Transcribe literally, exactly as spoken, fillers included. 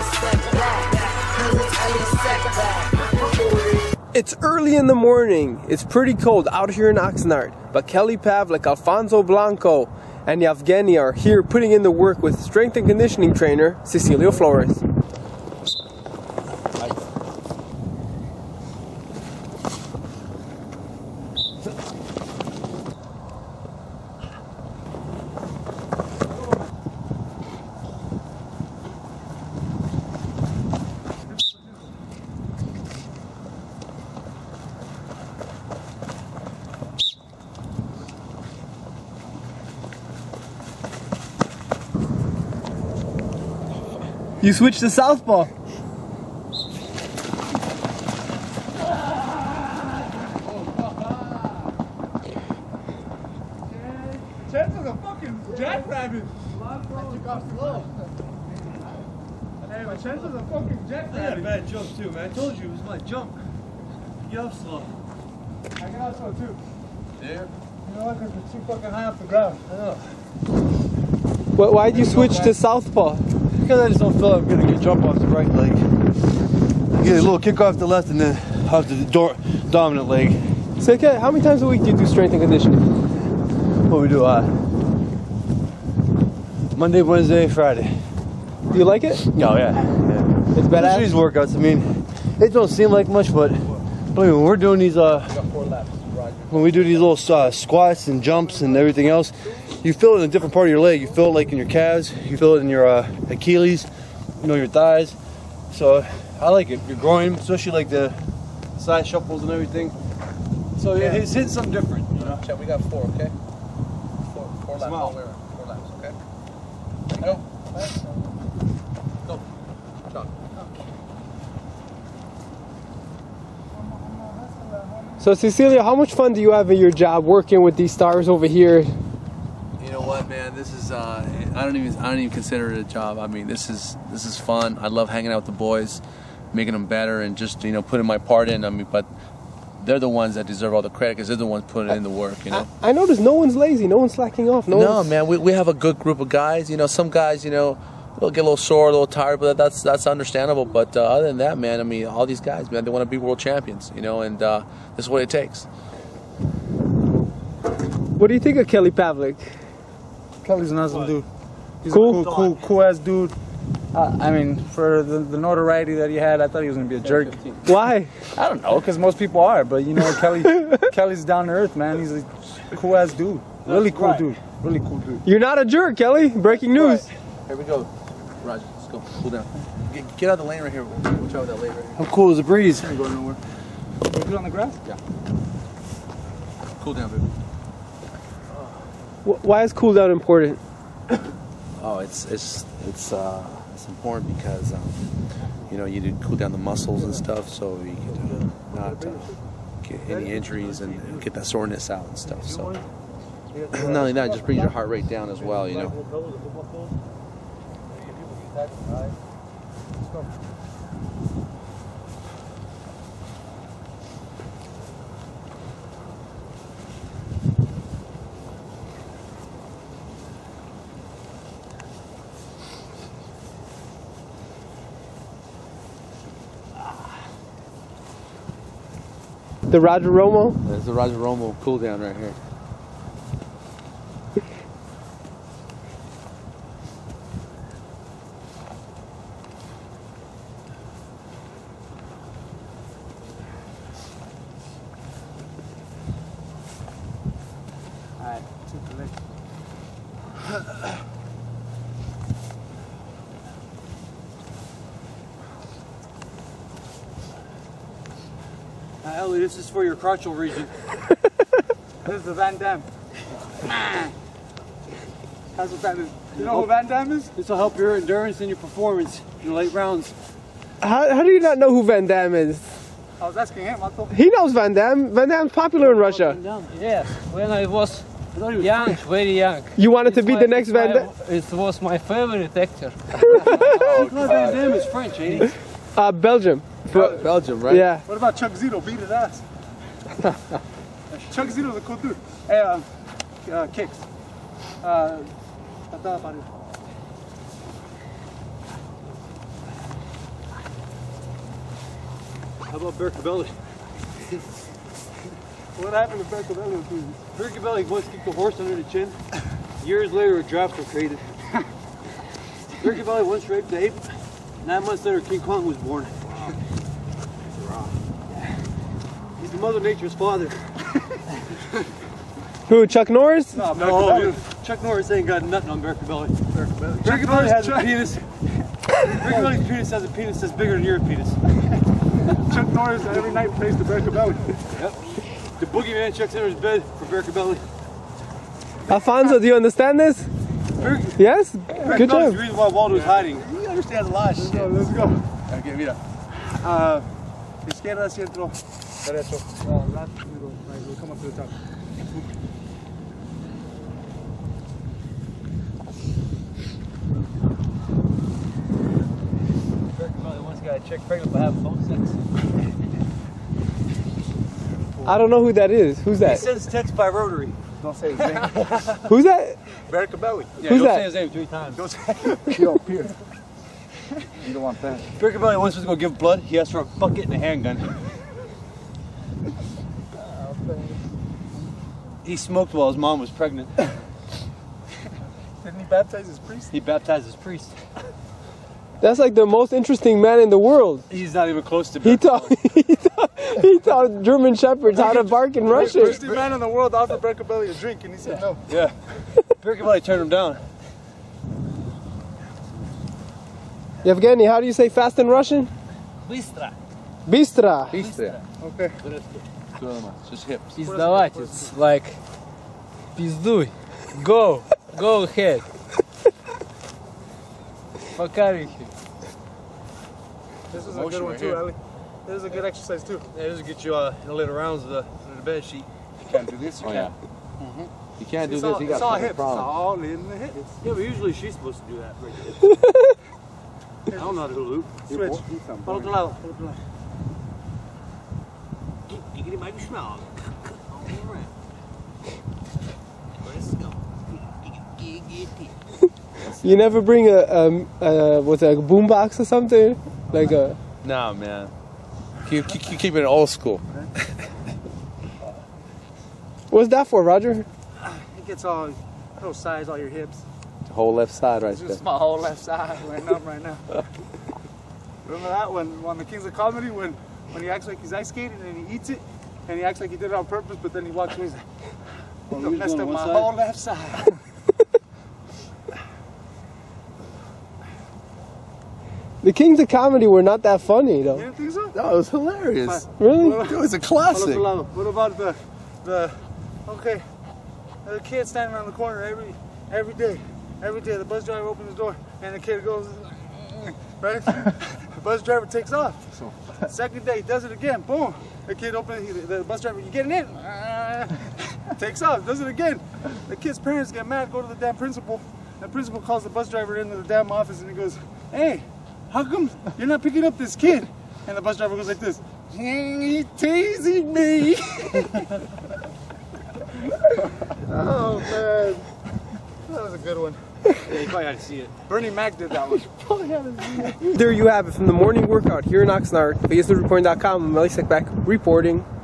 It's early in the morning. It's pretty cold out here in Oxnard, but Kelly Pavlik, Alfonso Blanco, and Yevgeny are here putting in the work with strength and conditioning trainer Cecilio Flores. You switched to southpaw. Chance is a fucking jackrabbit. I took off slow. Hey, my chance is a fucking jackrabbit. I had a bad jump too, man. I told you it was my jump. Get off slow. I got off slow too. Yeah. You know what? Because we're too fucking high off the ground. Oh. Why did you switch to southpaw? Because I just don't feel like I'm gonna get jump off the right leg. I get a little kick off the left and then off the door, dominant leg. So, okay, how many times a week do you do strength and conditioning? What we do? Uh, Monday, Wednesday, Friday. Do you like it? Oh yeah. yeah. It's badass. These workouts. I mean, it don't seem like much, but when we're doing these, uh, when we do these little uh, squats and jumps and everything else, you feel it in a different part of your leg. You feel it like in your calves. You feel it in your uh, Achilles, you know, your thighs. So I like it. Your groin, especially like the side shuffles and everything. So yeah. It's hitting something different, you know. Check, we got four, okay? Four, four laps. Small. Four laps, okay? There you go. Go. John. So, Cecilia, how much fun do you have in your job working with these stars over here? You know what, man? This is uh, I don't even I don't even consider it a job. I mean, this is this is fun. I love hanging out with the boys, making them better, and just you know putting my part in. I mean, but they're the ones that deserve all the credit because they're the ones putting in the work. You know. I, I notice no one's lazy. No one's slacking off. No, No, one's... man. We we have a good group of guys. You know, some guys, you know, they'll get a little sore, a little tired, but that's that's understandable. But uh, other than that, man, I mean, all these guys, man, they want to be world champions. You know, and uh, this is what it takes. What do you think of Kelly Pavlik? Kelly's an awesome dude. He's Cool? a cool, cool, cool ass dude. Uh, I mean, for the, the notoriety that he had, I thought he was gonna be a jerk. Why? I don't know, because most people are, but you know, Kelly, Kelly's down to earth, man. He's a cool ass dude. Really cool right. dude. Really cool dude. You're not a jerk, Kelly. Breaking news. Here we go, Roger. Let's go. Cool down. Get, get out of the lane right here. Watch out with that lane right here. I'm cool as a breeze. Ain't going nowhere. You good on the grass? Yeah. Cool down, baby. Wh- Why is cool down important? Oh, it's it's it's uh it's important because um, you know you need to cool down the muscles and stuff, so you can uh, not uh, get any injuries and get that soreness out and stuff. So not only that, it just brings your heart rate down as well. You know. The Roger Romo? There's the Roger Romo cool down right here. Alright, take the leg. Uh, Ellie, this is for your crotchal region. This is the Van Damme. That's what that is. You know who Van Damme is? This will help your endurance and your performance in the late rounds. How, how do you not know who Van Damme is? I was asking him. I thought. He knows Van Damme. Van Damme's popular in Russia. Yes, when I was young, very young. You wanted to be my- the next Van my- Damme? It was my favorite actor. Oh, Van Damme is French, ain't he? Uh, Belgium. But, Belgium, right? yeah. What about Chuck Zito? Beat his ass. Chuck Zito's a cool dude. Hey, uh, uh, kicks. Uh, I thought about it. How about Berkabelli? What happened to Berkabelli? Berkabelli once kicked a horse under the chin. Years later, a draft was created. Berkabelli once raped the ape. Nine months later, King Kong was born. He's the Mother Nature's father. Who, Chuck Norris? No, No, dude, Chuck Norris ain't got nothing on Berkabelli. Berkabelli. Berkabelli has Chuck, a penis. Berkabelli's penis has a penis that's bigger than your penis. Chuck Norris every night plays the Berkabelli. Yep. The boogeyman checks under his bed for Berkabelli. Alfonso, do you understand this? Berk Yes? Good Berkabelli's job. the reason why Waldo was hiding. He understands a lot of Let's shit. go, let's go. Okay, mira. Uh, izquierda, centro, derecho. Oh, left, we go, right, we'll come up to the top. Berkabelli once got a chick pregnant by having phone sex. I don't know who that is. Who's He that? sends texts by rotary. Don't say his name. Who's that? Berkabelli. Yeah, Who's don't that? say his name three times. Don't say. Yo, Pierre. You don't want that. Berkabelli once was going to give blood. He asked for a bucket and a handgun. He smoked while his mom was pregnant. Didn't he baptize his priest? He baptized his priest. That's like the most interesting man in the world. He's not even close to He Berkabelli. taught, he taught, he taught German Shepherds how to bark in Russian. First man in the world offered Berkabelli a drink and he said no. Yeah. Berkabelli turned him down. Yevgeny, how do you say fast in Russian? Быстро. Bistra. Bistria. Okay. Just hips. Пиздавать. It's like пиздуй. Go. Go ahead. Покарихи. This is a Motion good one right too, here. Ali. This is a good exercise too. Yeah, this will get you uh, in the later rounds of the, of the bed sheet. You can't do this. You Oh, can't. yeah. You can't do It's this. all, You it's got all a hips. It's problem. all in the hips. Yeah, but usually she's supposed to do that. I don't know how to do loop. Switch. Para outro lado. Para outro lado. Giggity mighty smell. You never bring a, um, uh, what's that, a boombox or something? Like a... No, man. Keep, keep, keep keep it old school. What's that for, Roger? It gets all little size, all your hips. The whole left side right there. Just my whole left side right up right now. Remember that one on the Kings of Comedy when when he acts like he's ice skating and he eats it and he acts like he did it on purpose, but then he walks away. He's like, Oh, "You you messed going up on my one whole left side." The Kings of Comedy were not that funny, You though. didn't think so? No, it was hilarious. Really? Dude, it's a What classic. about, what about the the okay? The kid standing on the corner every every day, every day. The bus driver opens the door and the kid goes, right? The bus driver takes off. Second day, he does it again. Boom. The kid opens. He, the bus driver, you getting in? Takes off. Does it again. The kid's parents get mad. Go to the damn principal. The principal calls the bus driver into the damn office and he goes, "Hey, how come you're not picking up this kid?" And the bus driver goes like this, "He's teasing me." Oh man, that was a good one. Yeah, you probably had to see it. Bernie Mac did that one. There you have it from the morning workout here in Oxnard. Vegas News Reporting dot com. I'm Melly Sekbak reporting.